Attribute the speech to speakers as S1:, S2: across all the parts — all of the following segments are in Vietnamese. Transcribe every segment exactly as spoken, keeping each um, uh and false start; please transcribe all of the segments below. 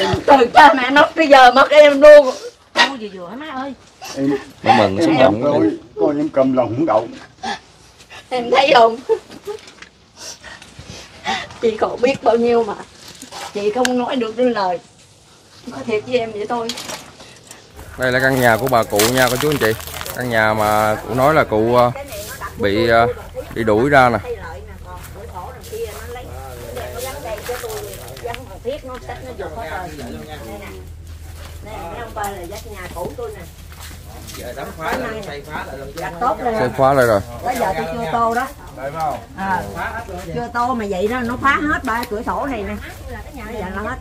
S1: Từ cha mẹ mất tới giờ mất em luôn.
S2: Mua gì vừa hả má ơi?
S3: Em
S4: nó mừng nó xúc động
S3: coi coi em cầm lòng không đậu.
S1: Em thấy không? Chị khổ biết bao nhiêu mà chị không nói được nên lời. Có thiệt với em vậy thôi.
S4: Đây là căn nhà của bà cụ nha cô chú anh chị. Căn nhà mà cụ nói là cụ bị bị đuổi ra nè.
S5: Giờ đóng phá lại xây phá lại luôn chứ.
S4: Xây khóa lại rồi.
S2: Bây giờ tôi chưa tô đó. À, chưa tô mà vậy đó nó phá hết ba cửa sổ này nè. Bây giờ nó hết.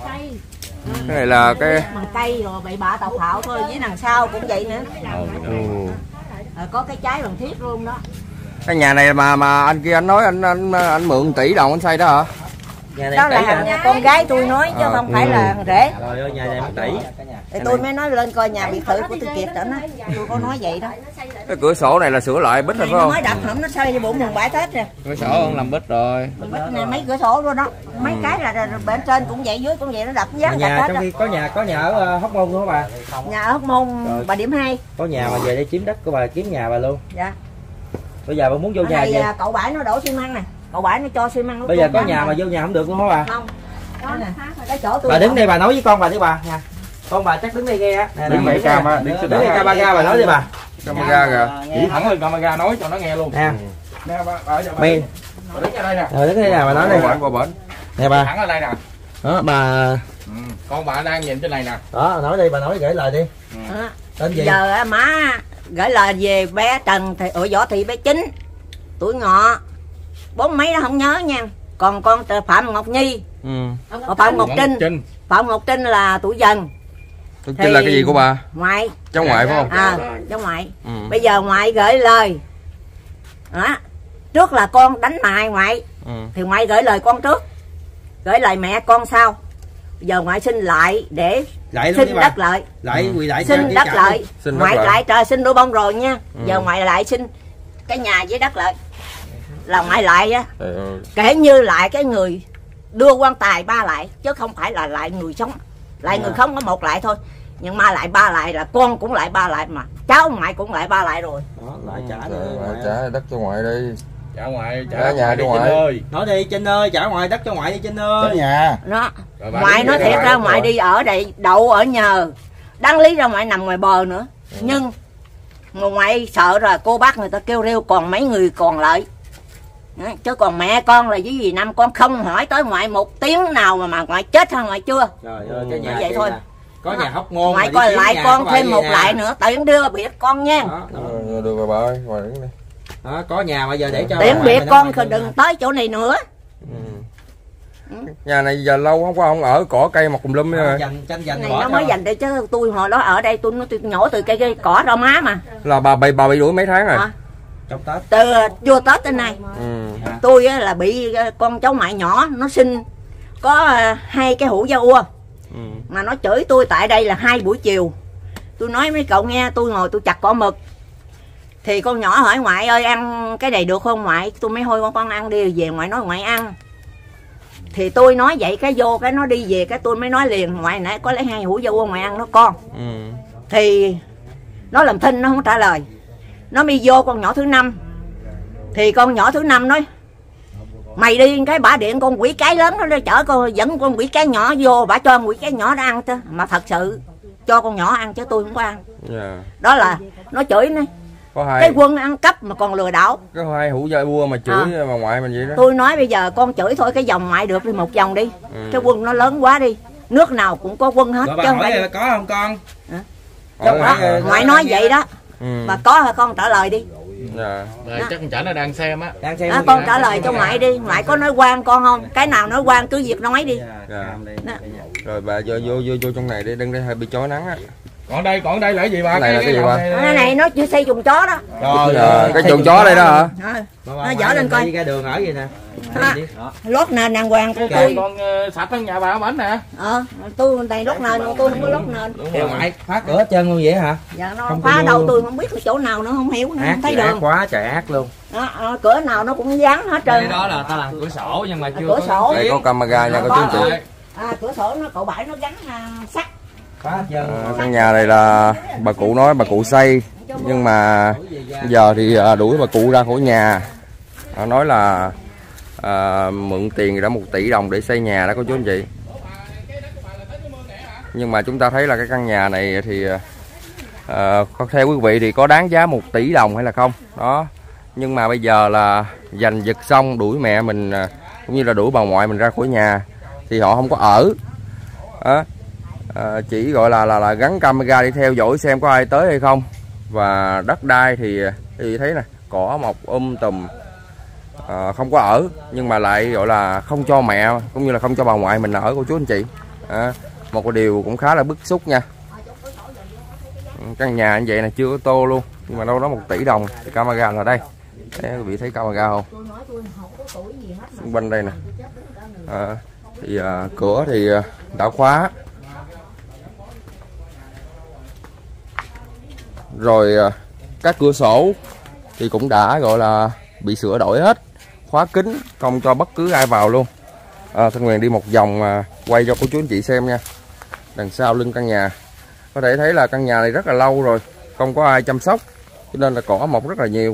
S4: Cái này là cái
S2: bằng cây rồi bị bạ tàu phạo thôi, với đằng sau cũng vậy nữa.
S4: ừ.
S2: À, có cái trái bằng thiết luôn đó.
S4: Cái nhà này mà mà anh kia anh nói anh anh anh mượn tỷ đồng anh xây đó hả?
S5: Nhà này
S2: Đó là
S5: tỷ
S2: nhà con gái tôi nói chứ
S4: à,
S2: không
S4: ừ.
S2: phải là rể.
S5: Trời ơi nhà này một tỷ.
S2: Thì tôi mới nói lên coi nhà biệt thự của tôi Kiệt đó. Tôi có nói vậy đó.
S4: Cái cửa sổ này là sửa lại bít rồi
S2: Này
S4: phải
S2: nó
S4: không?
S2: mới đập hỏng nó xây cho bụng mùng bảy Tết rồi.
S4: Cửa sổ không làm bít rồi.
S2: Bít này mấy cửa sổ luôn đó. Mấy cái là, là bên trên cũng vậy, dưới cũng vậy, nó đập dán
S5: Nhà
S2: hết
S5: trong
S2: đó.
S5: khi có nhà có nhà ở uh, Hóc Môn không bà?
S2: Nhà ở Hóc Môn bà điểm hai.
S5: Có nhà mà về đây chiếm đất của bà, kiếm nhà bà luôn.
S2: Dạ.
S5: Bây giờ bà muốn vô
S2: Ở
S5: nhà
S2: này,
S5: gì?
S2: cậu bãi nó đổ xi măng nè. Cậu bãi nó cho xi măng.
S5: Bây giờ có nhà mà vô nhà không được luôn hả bà?
S2: Không. Đó nè. Cái chỗ tôi
S5: Bà đứng đây bà nói với con bà đi bà nha. Con bà chắc đứng đây nghe á.
S3: Đứng đây camera,
S5: đứng đây camera bà nói đi bà.
S4: Camera kìa.
S3: Chỉ thẳng lên camera nói cho nó nghe luôn.
S5: Nè.
S3: Nè bà ở cho bà.
S5: Mày
S3: Đứng ở đây nè.
S5: Rồi đứng đây nè bà nói đây.
S4: Qua bển.
S5: Nè bà.
S3: Thẳng ở đây nè.
S5: Đó bà.
S3: Ừ. Con bà đang nhìn trên này nè.
S5: Đó nói đi bà nói gửi lời đi.
S2: Ừ.
S5: Tên gì?
S2: Giờ má gửi lời về bé Trần thì ở Võ Thị bé Chính, tuổi Ngọ, bốn mấy nó không nhớ nha. Còn con Phạm Ngọc Nhi,
S4: Ừ.
S2: còn Phạm Ngọc Trinh.
S3: Trinh.
S2: Phạm Ngọc Trinh là tuổi Dần.
S4: Trinh thì... là cái gì của bà?
S2: Ngoại.
S4: Cháu ngoại phải không?
S2: À, cháu ngoại.
S4: Ừ.
S2: Bây giờ ngoại gửi lời. Đó. Trước là con đánh mại ngoại.
S4: Ừ.
S2: Thì ngoại gửi lời con trước. Gửi lời mẹ con sau. Bây giờ ngoại xin lại để
S5: Lại
S2: xin đất lợi.
S5: Lại quỳ lại
S2: Xin đất lợi.
S4: Xin đất
S2: Ngoại
S4: lợi.
S2: lại trời xin đôi bông rồi nha.
S4: Ừ.
S2: Giờ ngoại lại xin cái nhà với đất lợi. Là ngoại lại á.
S4: Ừ.
S2: Kể như lại cái người đưa quan tài ba lại, chứ không phải là lại người sống. Lại
S5: À.
S2: người không có một lại thôi. Nhưng mà lại ba lại là con cũng lại ba lại mà cháu ngoại cũng lại ba lại rồi.
S5: Đó, lại trả
S4: Rồi,
S5: nữa.
S4: ngoại trả đất cho ngoại đi.
S3: Trả ngoại,
S4: Trả
S3: trả
S4: nhà đi
S3: ngoại
S4: ngoại.
S3: ơi.
S5: Nói đi Trinh ơi, trả ngoại đất cho ngoại đi Trinh ơi.
S3: Trả nhà.
S2: Đó.
S3: Rồi bà
S2: Ngoại
S3: đứng
S2: nói
S3: đây
S2: thiệt
S3: bà
S2: ra
S3: đứng
S2: ngoại
S3: rồi.
S2: đi ở đây đậu ở nhờ. Đáng lý ra ngoại nằm ngoài bờ nữa.
S4: Ừ.
S2: Nhưng mà ngoại sợ rồi cô bác người ta kêu rêu còn mấy người còn lại. Đó, chứ còn mẹ con là cái gì năm con không hỏi tới ngoại một tiếng nào mà mà ngoại chết hay ngoại chưa.
S5: Trời ơi cái nhà
S2: vậy
S5: kia
S2: thôi.
S5: nè. Có nhà Hóc Môn.
S2: Ngoại
S5: mà đi
S2: coi
S5: kiếm
S2: lại
S5: nhà
S2: con
S5: của bà
S2: thêm
S5: gì
S2: một
S5: nè.
S2: lại nữa tiễn đưa biệt con nha.
S5: Đó, đó.
S4: Rồi, được rồi bà ơi, ngoại đứng đi.
S5: Đó, có nhà mà giờ để cho
S2: Tiễn
S5: bà
S2: biệt
S5: ngoại
S2: con
S5: mình
S2: thì
S5: ở
S2: đừng
S5: ngoài
S2: tới chỗ này nữa.
S4: Ừ. Nhà này giờ lâu không qua không ở, cỏ cây mọc cùm lum
S5: đường.
S4: rồi.
S5: Dành tranh dành
S2: Này
S5: bỏ
S2: nó mới
S5: cho.
S2: dành để chứ tôi hồi đó ở đây tôi nó tôi nhổ từ cây, cây cỏ rau má mà.
S4: Là bà bị bà bị đuổi mấy tháng rồi?
S2: À,
S5: Trong Tết.
S2: từ vô Tết tới nay.
S4: Ừ.
S2: Tôi á, là bị con cháu ngoại nhỏ nó sinh có à, hai cái hũ da ua.
S4: Ừ.
S2: Mà nó chửi tôi tại đây là hai buổi chiều. Tôi nói mấy cậu nghe, tôi ngồi tôi chặt cỏ mực. Thì con nhỏ hỏi ngoại ơi ăn cái này được không ngoại? Tôi mới thôi con con ăn đi, về ngoại nói ngoại ăn. Thì tôi nói vậy cái vô cái nó đi về cái tôi mới nói liền ngoại nãy có lấy hai hũ da ua ngoại ăn nó con.
S4: Ừ.
S2: Thì nó làm thinh nó không trả lời. Nó mới vô con nhỏ thứ năm. Thì con nhỏ thứ năm nói mày đi cái bả điện con quỷ cái lớn nó chở con dẫn con quỷ cái nhỏ vô, bả cho con quỷ cái nhỏ nó ăn chứ. Mà thật sự cho con nhỏ ăn chứ tôi không có ăn.
S4: Yeah.
S2: Đó là nó chửi này.
S4: Có hai
S2: Cái quân ăn cắp mà còn lừa đảo.
S4: có hai hũ da bua mà chửi
S2: À.
S4: bà ngoại mình vậy đó.
S2: Tôi nói bây giờ con chửi thôi cái vòng ngoại được đi một vòng đi.
S4: Ừ.
S2: Cái quân nó lớn quá đi. Nước nào cũng có quân hết.
S5: Rồi
S2: Chứ
S5: bà
S2: không
S5: hỏi
S2: phải...
S5: là có không con?
S4: Hỏi
S2: Đó,
S4: hỏi-
S2: ngoại nói vậy đó.
S4: Ừ.
S2: Mà có hay con trả lời đi.
S4: Dạ.
S3: Rồi chắc con Chảnh nó đang xem á.
S5: Đang xem
S2: Đó, con trả lời cho ngoại đi. Ngoại có nói quan con không? Cái nào nói quan cứ việc nói đi.
S4: Dạ.
S2: Đó.
S4: Rồi bà vô vô vô vô trong này đi, đừng đây hơi bị chói nắng á.
S3: Còn đây, còn đây là cái gì bà?
S4: Cái này là cái gì bà?
S2: Cái này nó chưa xây chuồng chó đó.
S5: Trời
S4: Dạ,
S5: ơi,
S4: cái chuồng chó đây đó hả?
S2: Thôi,
S5: Bà- bà
S2: nó
S5: ngoại
S2: dở lên
S5: mình
S2: coi.
S5: đi ra đường ở gì nè.
S2: Ha.
S5: Đi, đi. Đó.
S2: Lót nền đàng hoàng của
S3: Cái
S2: tôi.
S3: con uh, sạch ở nhà bà ở bển nè.
S2: Ờ, tôi đây lót nền của tôi không có lót nền.
S5: Thì ngoại phá cửa hết trơn luôn vậy hả?
S2: Dạ nó
S5: Không có
S2: phá
S5: vô-
S2: đâu tôi không biết cái chỗ nào nữa không hiểu nữa,
S5: Ác
S2: không thấy
S5: trời, ác
S2: đường.
S5: quá trời ác luôn.
S2: Đó, ờ, cửa nào nó cũng dán hết trơn.
S6: Cái đó là ta làm cửa sổ nhưng mà chưa
S2: Cửa
S6: có
S2: sổ.
S4: Đây có camera nha cô chú anh chị.
S2: À, cửa sổ nó cậu Bảy nó gắn à, sắt.
S5: Phá dân.
S4: À, căn nhà này là bà cụ nói bà cụ xây, nhưng mà giờ thì à, đuổi bà cụ ra khỏi nhà. À, nói là à, mượn tiền đã một tỷ đồng để xây nhà đó cô chú anh chị. Nhưng mà chúng ta thấy là cái căn nhà này thì à, theo quý vị thì có đáng giá một tỷ đồng hay là không đó. Nhưng mà bây giờ là giành giật xong đuổi mẹ mình cũng như là đuổi bà ngoại mình ra khỏi nhà thì họ không có ở đó. À, chỉ gọi là, là là gắn camera đi theo dõi xem có ai tới hay không. Và đất đai thì thì thấy nè, cỏ mọc um tùm, à, không có ở, nhưng mà lại gọi là không cho mẹ cũng như là không cho bà ngoại mình ở cô chú anh chị. À, một cái điều cũng khá là bức xúc nha. Căn nhà như vậy là chưa có tô luôn, nhưng mà đâu đó một tỷ đồng. Thì camera là đây, đấy, quý vị thấy camera không? Xung quanh đây nè. À, thì à, cửa thì đã khóa rồi, à, các cửa sổ thì cũng đã gọi là bị sửa đổi hết, khóa kín không cho bất cứ ai vào luôn. À, Thanh Huyền đi một vòng à, quay cho cô chú anh chị xem nha. Đằng sau lưng căn nhà có thể thấy là căn nhà này rất là lâu rồi không có ai chăm sóc, cho nên là cỏ mọc rất là nhiều.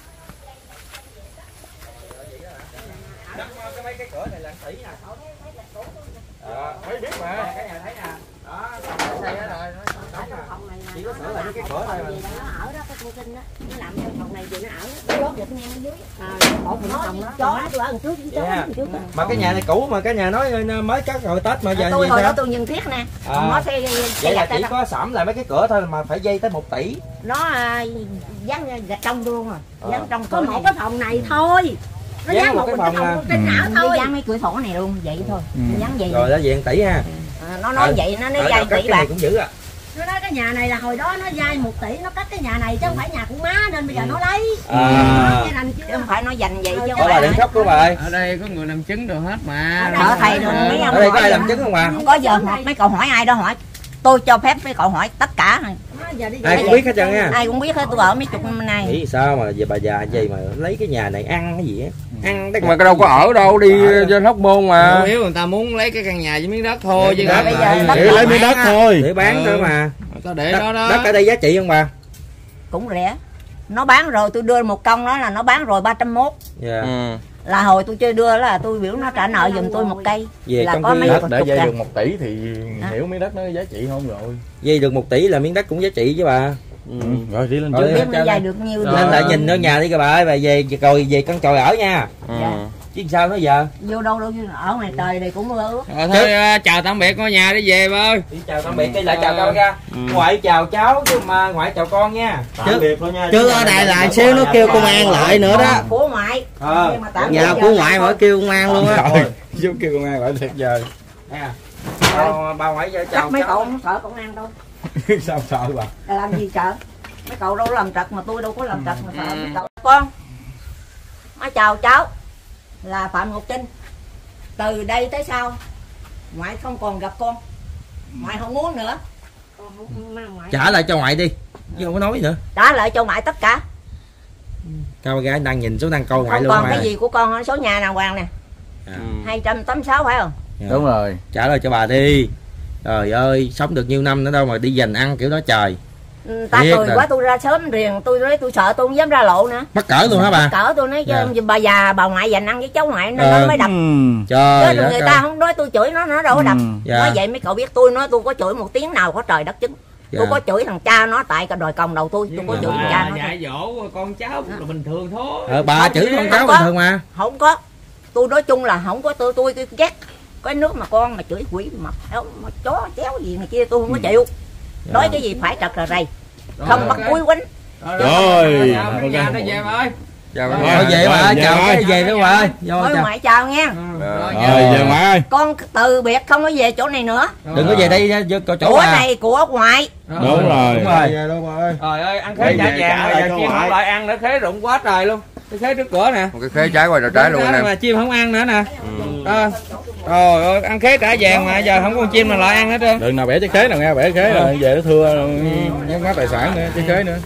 S5: Mà cái nhà này cũ mà cái nhà nói mới cắt rồi Tết mà giờ
S2: tôi
S5: gì
S2: hồi
S5: sao?
S2: đó tôi nhân thiết nè.
S5: À,
S2: nó sẽ
S5: vậy là chỉ có sẫm lại mấy cái cửa thôi mà phải dây tới một tỷ.
S2: Nó à, dán gạch trong luôn rồi.
S5: À.
S2: Dán trong
S6: Có một cái phòng này thôi. Nó
S5: Dán
S6: dán
S5: một
S6: một
S5: cái
S6: cái
S5: phòng à.
S6: phòng trên não
S2: Nó
S6: thôi.
S2: dán mấy cửa sổ này luôn vậy thôi.
S5: Ừ.
S2: Dán vậy.
S5: Rồi đó vậy tỷ ha.
S2: À, nó nói
S5: Ừ.
S2: vậy nó nói
S5: Ở
S2: dai
S5: đâu cắt
S2: tỷ
S5: cái này
S2: bạc.
S5: cũng dữ à.
S6: Nó nói cái nhà này là hồi đó nó dai một tỷ, nó cắt cái nhà này chứ không phải nhà của má nên bây giờ nó lấy.
S5: À.
S6: Nó chứ
S2: Chứ không phải nó dành vậy chứ
S5: Đó
S2: không
S5: là
S2: phải.
S5: điện khóc của bà ơi.
S3: Ở đây có người làm chứng được hết mà.
S2: Ở thầy rồi mấy ông
S5: Ở đây có
S2: hỏi
S5: ai
S2: giờ-
S5: làm chứng không bà?
S2: Không có giờ hỏi mấy cậu hỏi ai đó hỏi. Tôi cho phép mấy cậu hỏi tất cả.
S6: Nó giờ đi
S5: Ai
S6: về.
S5: cũng biết hết trơn nha.
S2: Ai cũng biết hết, tôi ở mấy chục năm nay.
S5: Nghĩ sao mà về bà già gì mà lấy cái nhà này ăn cái gì á? Ăn cái
S4: Mà cái đâu có ở đâu, đi trên Hóc Môn mà.
S3: Chủ yếu người ta muốn lấy cái căn nhà với miếng đất thôi chứ
S5: Đất
S3: không
S2: bây
S3: phải-
S2: giờ đất
S3: để lấy miếng đất thôi.
S5: để bán
S3: Ừ.
S5: nữa mà.
S3: Có để
S5: Đất,
S3: đó đó.
S5: đất ở đây giá trị không bà?
S2: Cũng rẻ. Nó bán rồi, tôi đưa một công đó là nó bán rồi ba trăm mốt.
S5: Dạ.
S4: Ừ.
S2: Là hồi tôi chơi đưa là tôi biểu nó trả nợ giùm tôi một cây.
S5: Về
S2: Là
S5: trong
S2: có
S5: khi
S2: mấy
S3: Đất
S2: chục
S3: để dây
S2: ngàn.
S3: được một tỷ thì
S2: À.
S3: hiểu miếng đất nó giá trị không rồi.
S5: dây được một tỷ là miếng đất cũng giá trị chứ bà.
S3: Ừ. Rồi đi lên
S5: Rồi,
S3: trước.
S2: Biết nó dai được nhiêu
S3: Rồi.
S5: Nên
S2: tiền.
S5: lại nhìn ở nhà đi các bà ơi, bà về rồi về căn chòi ở nha.
S4: Ừ.
S2: Dạ.
S5: Chứ sao nữa giờ?
S2: Vô đâu đâu ở ngoài trời này cũng mưa ướt.
S3: Rồi thôi à, chào tạm biệt ngôi nhà đi về ba ơi.
S5: Đi chào tạm biệt, đi lại chào con ra. Ngoại chào cháu chứ mà ngoại chào con nha.
S7: Tạm biệt luôn nha.
S5: Chứ ở Đài Loan xíu nó kêu công an lại nữa đó.
S2: Của ngoại.
S5: Ờ,
S2: Nhưng mà tạm
S5: nhà
S2: biệt
S5: của
S2: giờ
S5: ngoại
S2: là
S5: mà kêu công an luôn á.
S3: Rồi, giúp kêu công an lại thiệt giờ.
S5: Nè. Chào bà ngoại giờ
S2: chắc
S5: chào
S2: mấy
S5: cháu.
S2: cậu không sợ công an đâu.
S3: Sao sợ bà?
S2: Là làm gì sợ? Mấy cậu đâu có làm trật mà tôi đâu có làm trật mà sợ mấy cậu. Con. Má chào cháu. Là Phạm Ngọc Trinh. Từ đây tới sau ngoại không còn gặp con. Ngoại không muốn nữa.
S5: Trả lại cho ngoại đi. Chứ không có nói nữa.
S2: Trả lại cho ngoại tất cả.
S5: Cao gái đang nhìn xuống đang coi ngoại
S2: Không
S5: luôn
S2: còn
S5: mà.
S2: cái gì của con, số nhà nào Hoàng nè. hai trăm tám mươi sáu phải không?
S5: Dạ.
S3: Đúng rồi.
S5: Trả lời cho bà đi. Trời ơi, sống được nhiêu năm nữa đâu mà đi dành ăn kiểu đó trời.
S2: Ừ, ta
S5: Biết
S2: cười
S5: rồi.
S2: quá tôi ra sớm riêng, tôi nói tôi sợ tôi không dám ra lộ nữa.
S5: Mắc cỡ luôn hả bà?
S2: Cỡ tôi nói
S5: Dạ.
S2: chứ bà già bà ngoại dành ăn với cháu ngoại nên
S5: Ờ.
S2: nó mới đập.
S5: Trời
S2: Chứ
S5: đất
S2: người
S5: ơi.
S2: ta không nói tôi chửi nó nó đâu có đập.
S5: Dạ.
S2: Nói vậy mấy cậu biết tôi nói tôi có chửi một tiếng nào có trời đất chứng.
S5: Dạ.
S2: Tôi có chửi thằng cha nó tại cả đòi còng đầu tôi, tôi có chửi thằng cha nó.
S3: Dạy dỗ con cháu cũng là bình thường thôi.
S5: Ờ, bà chửi con cháu
S2: Không
S5: bình
S2: có.
S5: thường mà.
S2: Không có. Tôi nói chung là không có tôi tôi ghét cái nước mà con mà chửi quỷ mà, mà chó chéo gì này kia tôi không có chịu. Nói cái gì phải trật là rầy. Không bắt cuối quýnh.
S3: Rồi. Ok. Nhà nó về ba ơi.
S4: Chào
S5: Thôi
S4: bà.
S5: về bà ơi,
S3: Dạ
S5: chào
S3: ơi.
S5: cái về đó bà ơi. Vô
S2: Thôi
S5: chào.
S2: ngoại chào nha.
S3: Rồi về ngoại ơi.
S2: Con từ biệt không có về chỗ này nữa.
S5: Đừng có về đây nha, vô chỗ
S2: Của
S5: bà.
S2: này của ngoại.
S3: Đúng rồi.
S5: Đúng rồi.
S7: Về đâu bà ơi.
S3: Trời ơi, ăn
S7: Về
S3: khế trả
S7: về
S3: vàng
S7: trả
S3: mà
S7: lại
S3: giờ
S7: cho
S3: chim
S7: ngoại.
S3: không lại ăn nữa, khế rụng quá trời luôn. Cái khế trước cửa nè.
S4: Một cái khế trái qua rồi trái luôn
S3: Đó
S4: anh em.
S3: mà chim không ăn nữa nè. Ờ. Trời ơi, ăn khế trả vàng mà giờ không có con chim nào lại ăn hết trơn. Đừng nào bẻ trái khế nào nghe, bẻ khế rồi về nó thưa nhắc má tài sản nữa, trái khế nữa.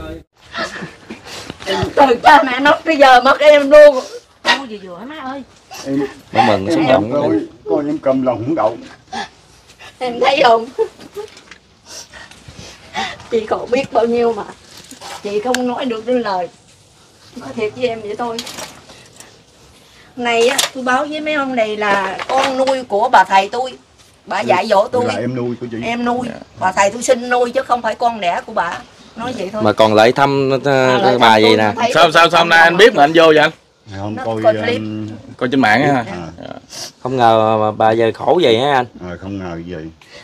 S2: Từ cha mẹ nó bây giờ mất em luôn. Mua gì vừa má ơi.
S7: em
S5: nó mừng nó xúc động
S7: coi coi em cầm lòng không đậu.
S1: Em thấy không, chị khổ biết bao nhiêu mà chị không nói được nên lời. Có thiệt với em vậy thôi. Này á, tôi báo với mấy ông này là con nuôi của bà thầy tôi. Bà dạy dỗ tôi.
S7: Là em nuôi của chị.
S1: Em nuôi. Bà thầy tôi sinh nuôi chứ không phải con đẻ của bà. Nói vậy thôi.
S5: Mà còn lại thăm uh,
S1: à,
S5: bà gì nè.
S3: Sao sao sao nay anh biết mà anh vô vậy anh?
S7: Không
S1: Nó
S7: coi
S1: coi
S7: um,
S1: clip.
S3: Coi trên mạng á ha.
S7: À,
S5: Không ngờ mà bà giờ khổ vậy hả anh?
S7: à, không ngờ gì.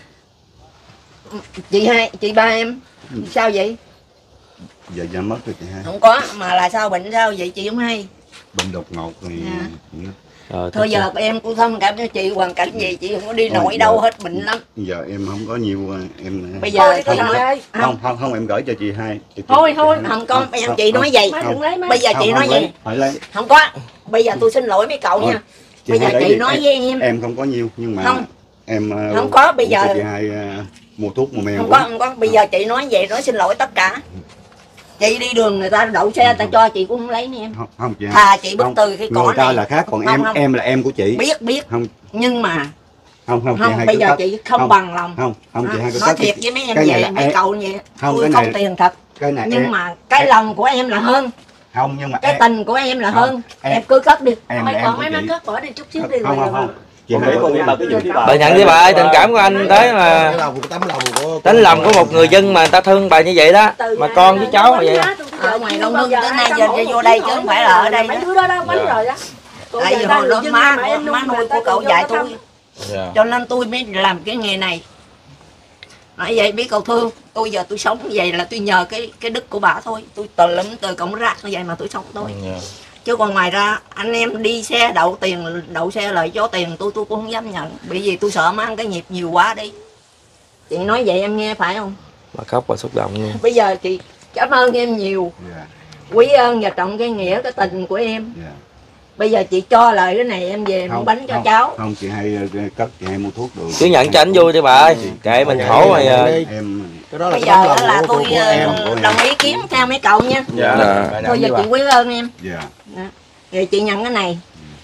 S1: Chị hai, chị ba em sao vậy?
S7: Giờ ra mất rồi chị hai.
S1: Không có, mà là sao bệnh sao vậy chị không hay.
S7: Bệnh đột ngột thì
S1: À.
S5: Rồi,
S1: Thôi giờ em cũng thông cảm cho chị, hoàn cảnh gì chị không có đi nổi đâu hết, bệnh lắm.
S7: Giờ em không có nhiều em.
S1: Bây giờ
S7: không,
S1: chị nói
S7: không không không em gửi cho chị hai. Chị,
S1: thôi
S7: chị,
S1: thôi
S7: chị,
S1: không con em
S7: không,
S1: chị
S7: không,
S1: nói vậy.
S7: không,
S1: Bây giờ chị
S7: không,
S1: nói
S7: không
S1: vậy.
S7: lấy, phải lấy.
S1: Không có. Bây giờ tôi xin lỗi mấy cậu
S7: Thôi,
S1: nha. Bây giờ
S7: hai
S1: chị
S7: lấy
S1: nói
S7: đi.
S1: với em.
S7: Em không có nhiều nhưng mà
S1: Không.
S7: em uh,
S1: Không có, bây
S7: uống
S1: giờ-
S7: cho chị hai uh, mua thuốc mua mèo.
S1: Không có, không có. Bây giờ chị nói vậy, nói xin lỗi tất cả. Chị đi đường người ta đậu xe, ta cho chị cũng không lấy nè em.
S7: Không, không chị hai.
S1: Thà chị bức
S7: Không,
S1: từ cái cỏ
S7: người ta
S1: này.
S7: là khác, còn
S1: Không,
S7: em
S1: không.
S7: em là em của chị.
S1: Biết, biết.
S7: Không
S1: Nhưng mà
S7: không không, chị
S1: không,
S7: hai
S1: bây
S7: cứ
S1: giờ
S7: cấp.
S1: chị không,
S7: Không,
S1: bằng lòng.
S7: không không chị
S1: À,
S7: hai cứ
S1: nói
S7: cấp.
S1: thiệt với mấy em
S7: Cái này
S1: vậy,
S7: là
S1: mấy
S7: em-
S1: cậu vậy.
S7: Không,
S1: Tôi
S7: cái
S1: không
S7: này-
S1: tiền thật.
S7: Cái này
S1: Nhưng
S7: em,
S1: mà cái
S7: em-
S1: lòng của em là hơn.
S7: không nhưng mà
S1: Cái
S7: em,
S1: tình của em là
S7: Không,
S1: hơn.
S7: em-
S1: Em cứ cất đi.
S7: em
S6: Mày
S7: là em
S6: còn
S7: của
S6: mấy má
S7: chị.
S6: cất bỏ đi chút xíu đi.
S7: Không
S6: rồi
S7: không
S6: mà.
S7: không. Chị hai
S8: con bà cứ đi bà.
S5: Bà nhận đi bà ơi, tình cảm của anh tới mà.
S7: Cái lòng, cái tấm lòng của
S5: Tấm lòng của một người dân mà người ta thương bà như vậy đó.
S6: Từ
S5: Mà
S6: nhà
S5: con
S6: nó
S5: với cháu mà
S6: bánh
S5: vậy.
S6: má, tôi
S1: Ở
S6: giờ
S1: ngoài
S6: chưa
S1: Đông
S6: bao
S1: Hưng
S6: giờ
S1: tới
S6: ai
S1: nay
S6: xăm
S1: giờ
S6: hổ
S1: vô
S6: một
S1: đây
S6: tí
S1: chứ không
S6: nổi
S1: phải là ở đây
S6: mấy
S1: đó.
S6: đứa đó đâu bánh rồi đó. Còn
S1: Tại
S6: giờ
S1: vì
S6: ta
S1: hồi
S6: người
S1: đó
S6: dân
S1: má
S6: mà em
S1: má
S6: nuôi
S1: nuôi
S6: người ta
S1: của cậu
S6: còn
S1: dạy
S6: vô
S1: tôi.
S3: Dạ.
S1: Cho nên tôi mới làm cái nghề này. Nói vậy biết cậu thương. Tôi giờ tôi sống như vậy là tôi nhờ cái cái đức của bà thôi. Tôi từ lắm từ cổng rác như vậy mà tôi sống thôi.
S3: Dạ.
S1: Chứ còn ngoài ra anh em đi xe đậu tiền, đậu xe lại cho tiền tôi tôi cũng không dám nhận. Bởi vì tôi sợ má ăn cái nghiệp nhiều quá đi. Chị nói vậy em nghe phải không?
S5: Bà khóc bà xúc động luôn.
S1: Bây giờ chị cảm ơn em nhiều.
S7: Dạ,
S1: Quý ơn và trọng cái nghĩa cái tình của em.
S7: dạ.
S1: Bây giờ chị cho lại cái này em về mua bánh cho
S7: không,
S1: cháu.
S7: Không chị hai uh, cất chị hai mua thuốc được.
S5: Cứ nhận cho anh vui đi bà ơi. Kệ mình khổ rồi. à.
S7: Em
S8: Cái đó là
S1: Bây
S8: cái tấm
S1: giờ
S8: lòng
S1: là
S8: của-
S1: tôi
S8: của em.
S1: ờ, đồng ý kiếm theo mấy cậu nha.
S3: Dạ.
S5: Dạ.
S1: Thôi giờ chị quý ơn em.
S7: dạ.
S1: Rồi chị nhận cái này.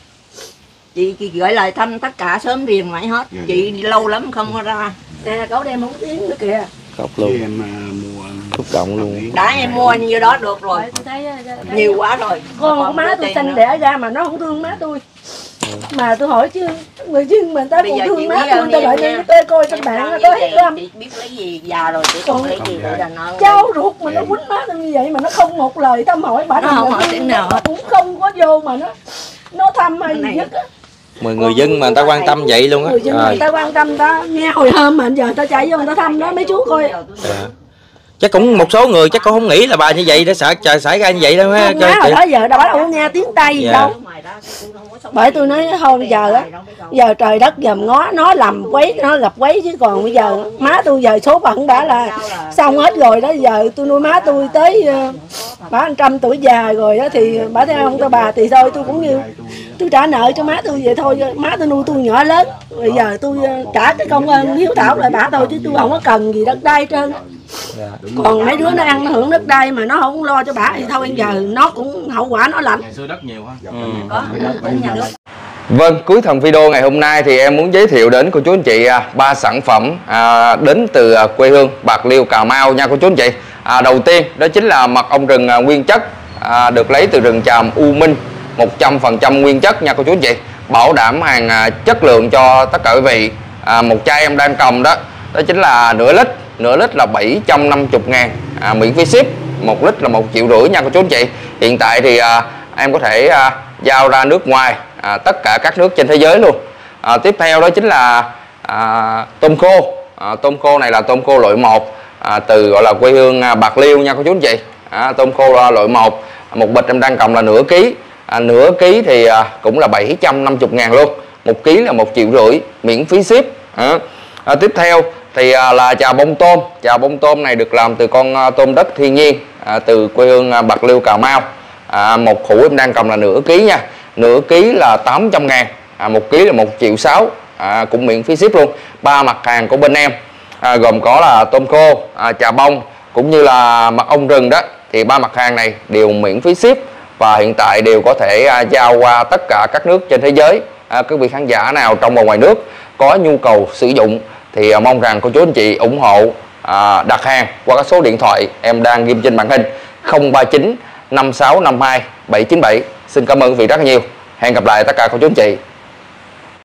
S1: Chị, chị gửi lời thăm tất cả sớm riêng mãi hết.
S7: Dạ,
S1: Chị lâu lắm không có ra.
S6: Nè cậu đem không tiếng nữa kìa.
S5: Khóc
S7: Với
S5: luôn.
S7: em uh, mua
S5: Xúc động luôn.
S1: Đã em mua nhiêu đó được rồi.
S6: Tôi thấy
S1: Nhiều quá rồi.
S6: con của má tôi sanh đẻ ra mà nó không thương má tôi. Mà tôi hỏi chứ người chứ mà ta
S1: Bây
S6: còn
S1: giờ
S6: thương
S1: chị
S6: má
S1: biết
S6: tôi,
S1: ơn
S6: ta
S1: em
S6: lại
S1: nha.
S6: lên tê coi trên
S1: Em
S6: mạng
S1: sao
S6: nó
S1: như
S6: có hết
S1: vậy,
S6: không?
S1: chị biết lấy gì già rồi chị không lấy gì để đàn ơn.
S6: Cháu ruột mà nó quýnh má tôi như vậy mà nó không một lời thăm hỏi bà.
S1: Nó không hỏi tiếng nào hết.
S6: cũng không có vô mà nó nó thăm hay gì
S1: Này.
S6: hết á.
S5: Mười người dân mà người ta quan tâm vậy luôn á.
S6: Người dân
S5: Rồi.
S6: người ta quan tâm ta nghe hồi hôm mà giờ ta chạy vô người ta thăm đó mấy chú coi.
S5: Dạ. Chắc cũng một số người chắc cũng không nghĩ là bà như vậy để sợ trời xảy ra như vậy đâu ha.
S6: Không má hồi đó giờ đâu có nghe tiếng Tây gì
S5: Dạ.
S6: đâu. Bởi tôi nói thôi giờ á, giờ trời đất dòm ngó nó làm quấy nó gặp quấy chứ còn bây giờ má tôi giờ số phận đã là xong hết rồi đó. Giờ tôi nuôi má tôi tới uh, bà anh trăm tuổi già rồi đó thì bà thấy không, tôi bà thì thôi tôi cũng như tôi trả nợ cho má tôi vậy thôi. Má tôi nuôi tôi nhỏ lớn, bây giờ tôi uh, trả cái công ơn hiếu thảo lại bà thôi chứ tôi không có cần gì đất đai hết trơn. Còn mấy đứa nó ăn nó hưởng đất đai mà nó không lo cho bà thì thôi giờ nó cũng hậu quả nó lạnh.
S3: Ngày xưa đất nhiều ha.
S1: Có, đến nhà nước.
S4: Vâng, cuối phần video ngày hôm nay thì em muốn giới thiệu đến cô chú anh chị à, ba sản phẩm à, đến từ à, quê hương Bạc Liêu, Cà Mau nha cô chú anh chị. À, đầu tiên đó chính là mật ong rừng à, nguyên chất à, được lấy từ rừng tràm U Minh, một trăm phần trăm nguyên chất nha cô chú anh chị. Bảo đảm hàng à, chất lượng cho tất cả quý vị. À, một chai em đang cầm đó, đó chính là nửa lít, nửa lít là bảy trăm năm mươi ngàn, à, miễn phí ship. Một lít là một triệu rưỡi nha cô chú anh chị. Hiện tại thì à, em có thể à, giao ra nước ngoài, à, tất cả các nước trên thế giới luôn. À, tiếp theo đó chính là à, tôm khô. À, tôm khô này là tôm khô loại một, à, từ gọi là quê hương à, Bạc Liêu nha cô chú anh chị. À, tôm khô là loại một, một bịch em đang cầm là nửa ký, à, nửa ký thì à, cũng là bảy trăm năm mươi ngàn luôn, một ký là một triệu rưỡi, miễn phí ship. À, à, tiếp theo thì à, là chà bông tôm. Chà bông tôm này được làm từ con à, tôm đất thiên nhiên, à, từ quê hương à, Bạc Liêu, Cà Mau. À, một hũ em đang cầm là nửa ký nha, nửa ký là tám trăm ngàn, à, một ký là một triệu sáu, à, cũng miễn phí ship luôn. Ba mặt hàng của bên em à, gồm có là tôm khô, à, chà bông cũng như là mật ong rừng đó, thì ba mặt hàng này đều miễn phí ship và hiện tại đều có thể à, giao qua tất cả các nước trên thế giới. À, quý vị khán giả nào trong và ngoài nước có nhu cầu sử dụng thì à, mong rằng cô chú anh chị ủng hộ à, đặt hàng qua các số điện thoại em đang ghim trên màn hình không ba chín năm sáu năm hai bảy chín bảy. Xin cảm ơn quý vị rất là nhiều. Hẹn gặp lại tất cả cô chú anh chị.